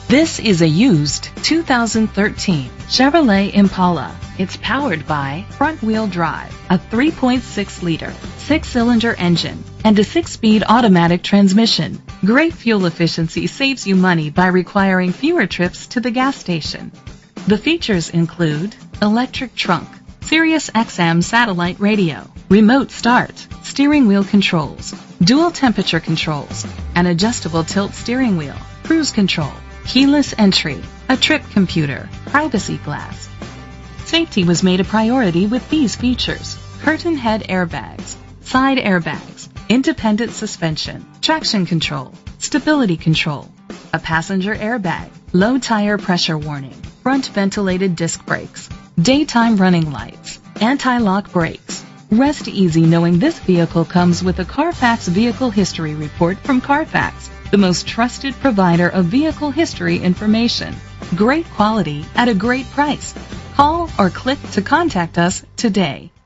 This is a used 2013 Chevrolet Impala. It's powered by front-wheel drive, a 3.6-liter, 6-cylinder engine, and a 6-speed automatic transmission. Great fuel efficiency saves you money by requiring fewer trips to the gas station. The features include electric trunk, Sirius XM satellite radio, remote start, steering wheel controls, dual temperature controls, an adjustable tilt steering wheel, cruise control, keyless entry, a trip computer, privacy glass. Safety was made a priority with these features: curtain head airbags, side airbags, independent suspension, traction control, stability control, a passenger airbag, low tire pressure warning, front ventilated disc brakes, daytime running lights, anti-lock brakes. Rest easy knowing this vehicle comes with a Carfax Vehicle History Report from Carfax, the most trusted provider of vehicle history information. Great quality at a great price. Call or click to contact us today.